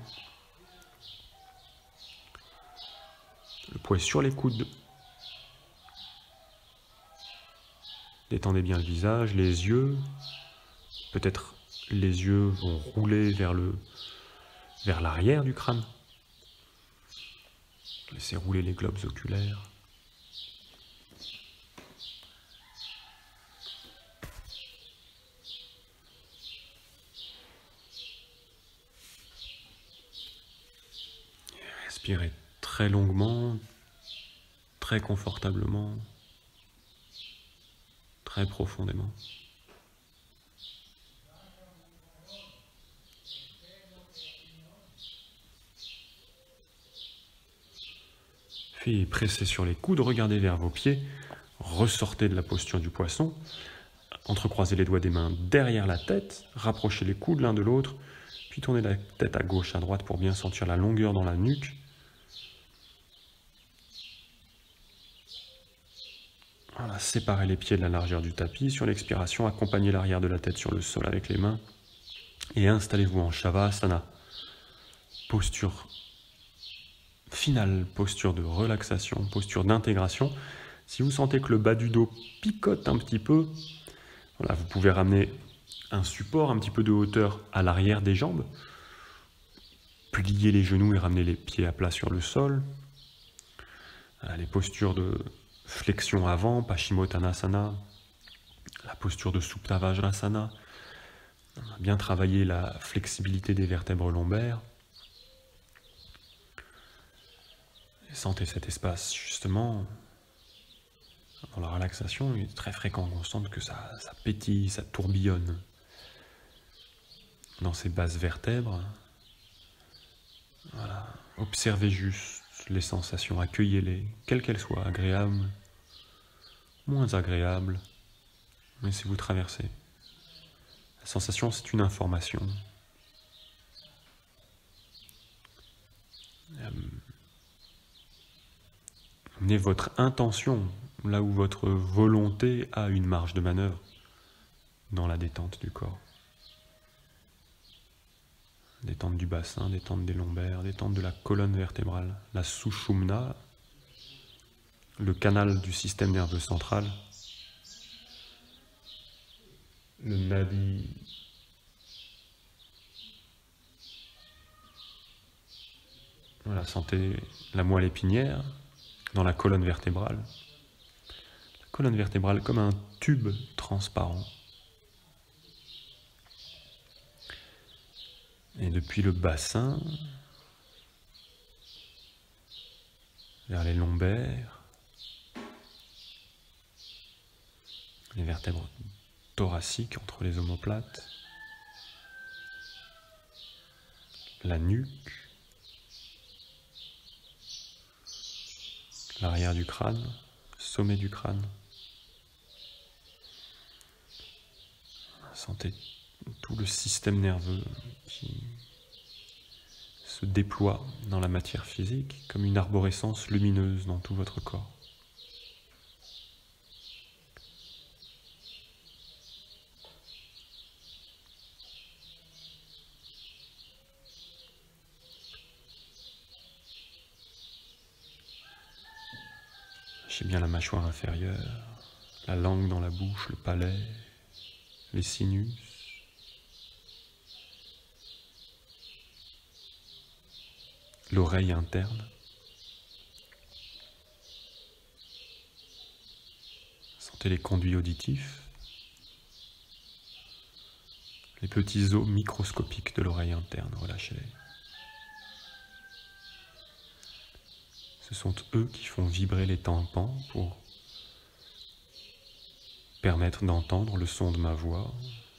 Speaker 1: Le poids sur les coudes. Détendez bien le visage, les yeux. Peut-être les yeux vont rouler vers l'arrière du crâne. Laissez rouler les globes oculaires. Respirez très longuement, très confortablement, très profondément. Puis pressez sur les coudes, regardez vers vos pieds, ressortez de la posture du poisson, entrecroisez les doigts des mains derrière la tête, rapprochez les coudes l'un de l'autre, puis tournez la tête à gauche, à droite pour bien sentir la longueur dans la nuque. Voilà, séparez les pieds de la largeur du tapis. Sur l'expiration, accompagnez l'arrière de la tête sur le sol avec les mains et installez-vous en Shavasana. Posture finale, posture de relaxation, posture d'intégration. Si vous sentez que le bas du dos picote un petit peu, voilà, vous pouvez ramener un support, un petit peu de hauteur à l'arrière des jambes. Plier les genoux et ramener les pieds à plat sur le sol. Les postures de flexion avant, Paschimottanasana, la posture de Supta Vajrasana. On a bien travaillé la flexibilité des vertèbres lombaires. Et sentez cet espace, justement, dans la relaxation, il est très fréquent qu'on sente que ça pétille, ça tourbillonne dans ces basses vertèbres. Voilà. Observez juste les sensations, accueillez-les, quelles qu'elles soient, agréables, moins agréables, mais si vous traversez. La sensation, c'est une information. Amenez votre intention là où votre volonté a une marge de manœuvre dans la détente du corps. Détente du bassin, détente des lombaires, détente de la colonne vertébrale, la sushumna, le canal du système nerveux central, le nadi, voilà, sentez la moelle épinière dans la colonne vertébrale. La colonne vertébrale comme un tube transparent. Et depuis le bassin, vers les lombaires, les vertèbres thoraciques entre les omoplates, la nuque, l'arrière du crâne, sommet du crâne. Sentez tout le système nerveux qui se déploie dans la matière physique comme une arborescence lumineuse dans tout votre corps. Relâchez bien la mâchoire inférieure, la langue dans la bouche, le palais, les sinus. L'oreille interne. Sentez les conduits auditifs, les petits os microscopiques de l'oreille interne, relâchez-les. Ce sont eux qui font vibrer les tympans pour permettre d'entendre le son de ma voix.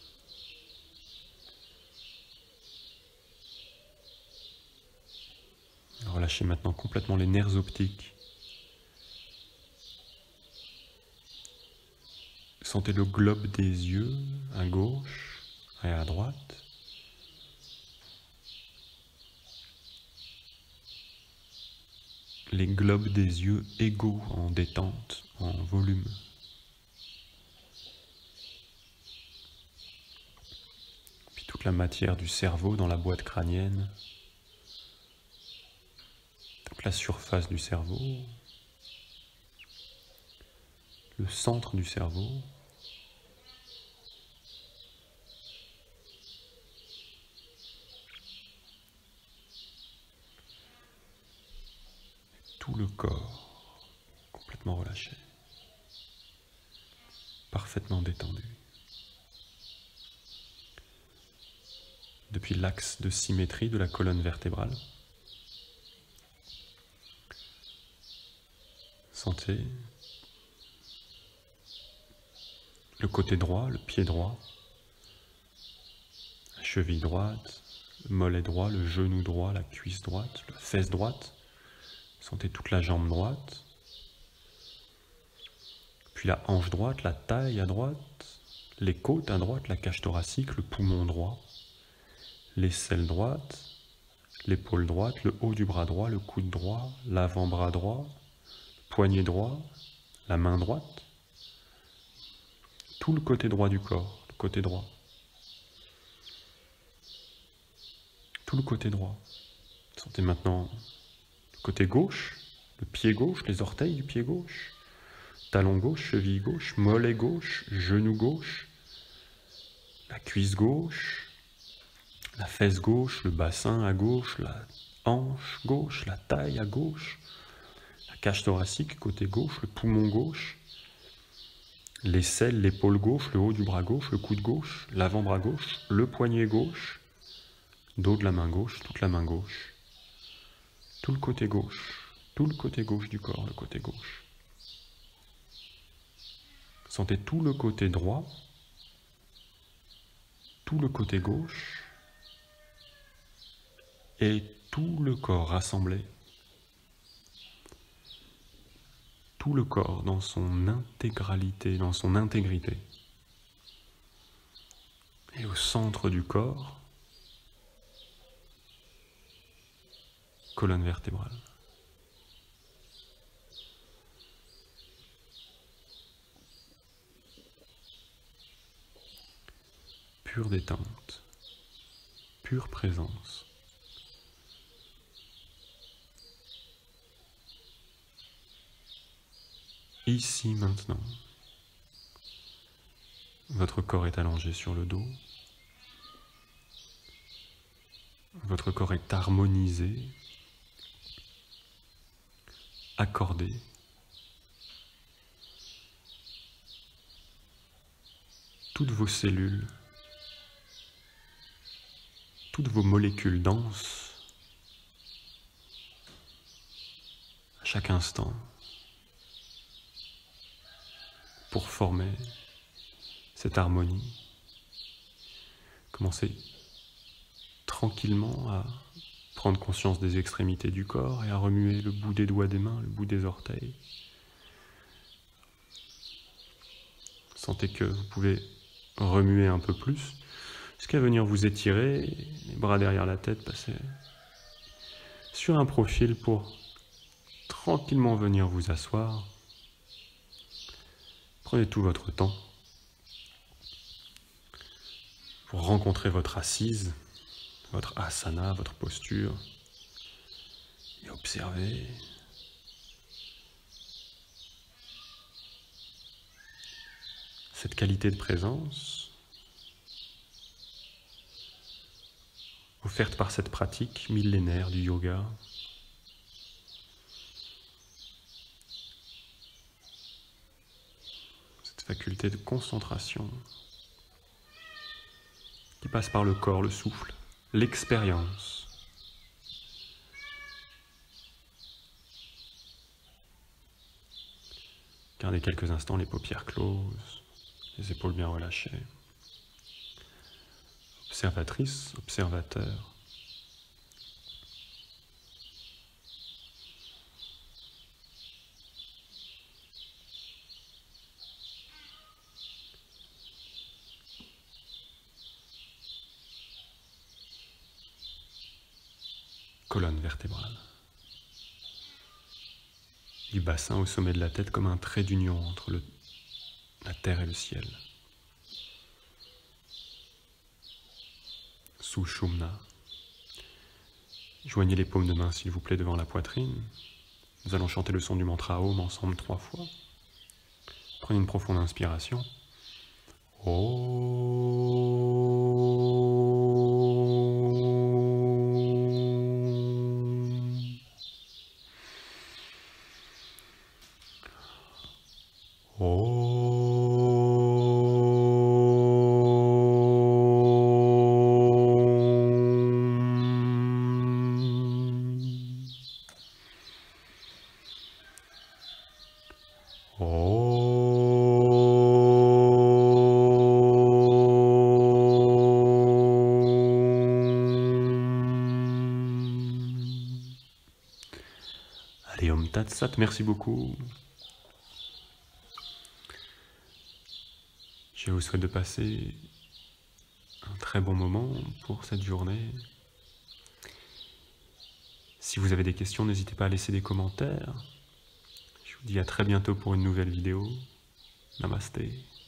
Speaker 1: Relâchez maintenant complètement les nerfs optiques. Sentez le globe des yeux à gauche et à droite. Les globes des yeux égaux en détente, en volume. Puis toute la matière du cerveau dans la boîte crânienne. Toute la surface du cerveau. Le centre du cerveau. Tout le corps complètement relâché, parfaitement détendu. Depuis l'axe de symétrie de la colonne vertébrale, sentez le côté droit, le pied droit, la cheville droite, le mollet droit, le genou droit, la cuisse droite, la fesse droite. Sentez toute la jambe droite, puis la hanche droite, la taille à droite, les côtes à droite, la cage thoracique, le poumon droit, l'aisselle droite, l'épaule droite, le haut du bras droit, le coude droit, l'avant-bras droit, le poignet droit, la main droite, tout le côté droit du corps, le côté droit, tout le côté droit. Sentez maintenant côté gauche, le pied gauche, les orteils du pied gauche, talon gauche, cheville gauche, mollet gauche, genou gauche, la cuisse gauche, la fesse gauche, le bassin à gauche, la hanche gauche, la taille à gauche, la cage thoracique côté gauche, le poumon gauche, l'aisselle, l'épaule gauche, le haut du bras gauche, le coude gauche, l'avant-bras gauche, le poignet gauche, dos de la main gauche, toute la main gauche. Tout le côté gauche du corps, le côté gauche. Sentez tout le côté droit, tout le côté gauche et tout le corps rassemblé. Tout le corps dans son intégralité, dans son intégrité. Et au centre du corps, colonne vertébrale. Pure détente, pure présence. Ici, maintenant, votre corps est allongé sur le dos. Votre corps est harmonisé, accordé. Toutes vos cellules, toutes vos molécules dansent à chaque instant pour former cette harmonie. Commencez tranquillement à prendre conscience des extrémités du corps et à remuer le bout des doigts des mains, le bout des orteils. Sentez que vous pouvez remuer un peu plus, jusqu'à venir vous étirer, les bras derrière la tête, passer sur un profil pour tranquillement venir vous asseoir. Prenez tout votre temps pour rencontrer votre assise, votre asana, votre posture, et observer cette qualité de présence offerte par cette pratique millénaire du yoga. Cette faculté de concentration qui passe par le corps, le souffle, l'expérience. Gardez quelques instants les paupières closes, les épaules bien relâchées. Observatrice, observateur. Colonne vertébrale. Du bassin au sommet de la tête comme un trait d'union entre la terre et le ciel. Sushumna. Joignez les paumes de main s'il vous plaît devant la poitrine. Nous allons chanter le son du mantra Om ensemble 3 fois. Prenez une profonde inspiration. Allez, Om Tat Sat, merci beaucoup. Je vous souhaite de passer un très bon moment pour cette journée. Si vous avez des questions, n'hésitez pas à laisser des commentaires. Je vous dis à très bientôt pour une nouvelle vidéo. Namasté.